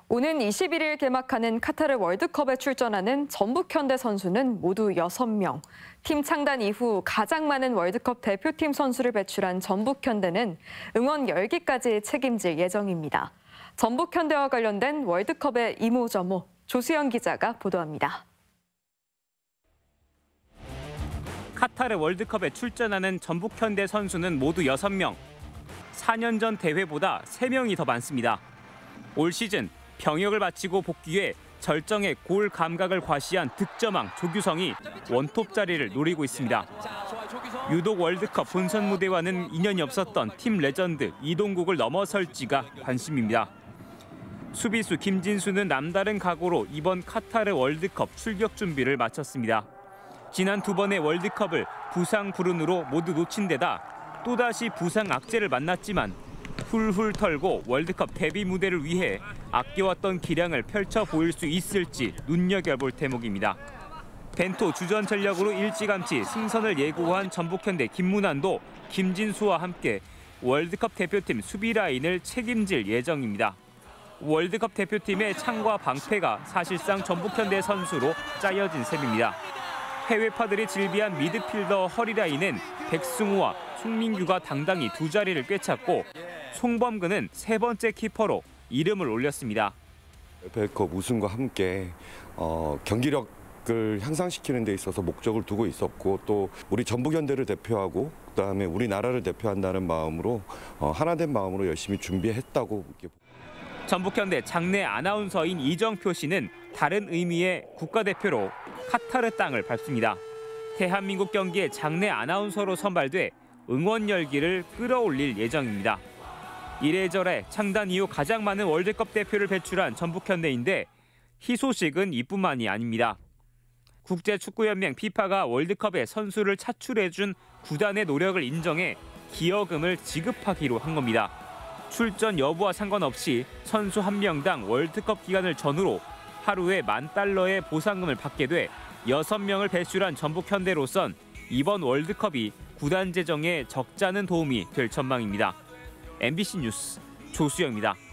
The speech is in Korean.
오는 21일 개막하는 카타르 월드컵에 출전하는 전북현대 선수는 모두 6명. 팀 창단 이후 가장 많은 월드컵 대표팀 선수를 배출한 전북현대는 응원 열기까지 책임질 예정입니다. 전북현대와 관련된 월드컵의 이모저모, 조수영 기자가 보도합니다. 카타르 월드컵에 출전하는 전북현대 선수는 모두 6명. 4년 전 대회보다 3명이 더 많습니다. 올 시즌 병역을 마치고 복귀해 절정의 골 감각을 과시한 득점왕 조규성이 원톱 자리를 노리고 있습니다. 유독 월드컵 본선 무대와는 인연이 없었던 팀 레전드 이동국을 넘어설지가 관심입니다. 수비수 김진수는 남다른 각오로 이번 카타르 월드컵 출격 준비를 마쳤습니다. 지난 2번의 월드컵을 부상 불운으로 모두 놓친 데다 또다시 부상 악재를 만났지만 훌훌 털고 월드컵 데뷔 무대를 위해 아껴왔던 기량을 펼쳐 보일 수 있을지 눈여겨볼 대목입니다. 벤토 주전 전력으로 일찌감치 승선을 예고한 전북현대 김문환도 김진수와 함께 월드컵 대표팀 수비 라인을 책임질 예정입니다. 월드컵 대표팀의 창과 방패가 사실상 전북현대 선수로 짜여진 셈입니다. 해외파들이 질비한 미드필더 허리라인은 백승우와 송민규가 당당히 두 자리를 꿰찼고 송범근은 3번째 키퍼로 이름을 올렸습니다. FA컵 우승과 함께 경기력을 향상시키는 데 있어서 목적을 두고 있었고 또 우리 전북현대를 대표하고 그다음에 우리나라를 대표한다는 마음으로 하나된 마음으로 열심히 준비했다고. 전북현대 장내 아나운서인 이정표 씨는 다른 의미의 국가대표로 카타르 땅을 밟습니다. 대한민국 경기에 장내 아나운서로 선발돼 응원 열기를 끌어올릴 예정입니다. 이래저래 창단 이후 가장 많은 월드컵 대표를 배출한 전북현대인데 희소식은 이뿐만이 아닙니다. 국제축구연맹 FIFA가 월드컵에 선수를 차출해준 구단의 노력을 인정해 기여금을 지급하기로 한 겁니다. 출전 여부와 상관없이 선수 1명당 월드컵 기간을 전후로 하루에 $10,000의 보상금을 받게 돼 6명을 배출한 전북현대로선 이번 월드컵이 구단 재정에 적잖은 도움이 될 전망입니다. MBC 뉴스 조수영입니다.